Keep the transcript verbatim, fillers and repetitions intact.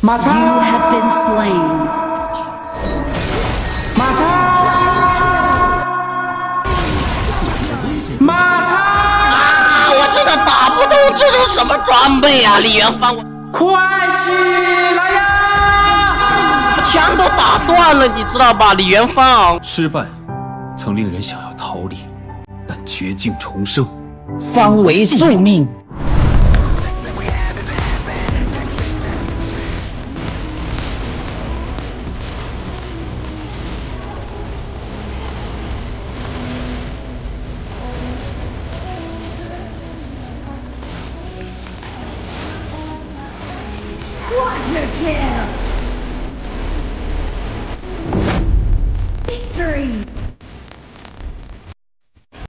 马超 You have been slain. 马超，马超啊！我真的打不动这种什么装备啊，李元芳，我快起来呀！ 枪都打断了，你知道吧，李元芳。 失败，曾令人想要逃离，但绝境重生， 方为宿命。 Quadra kill.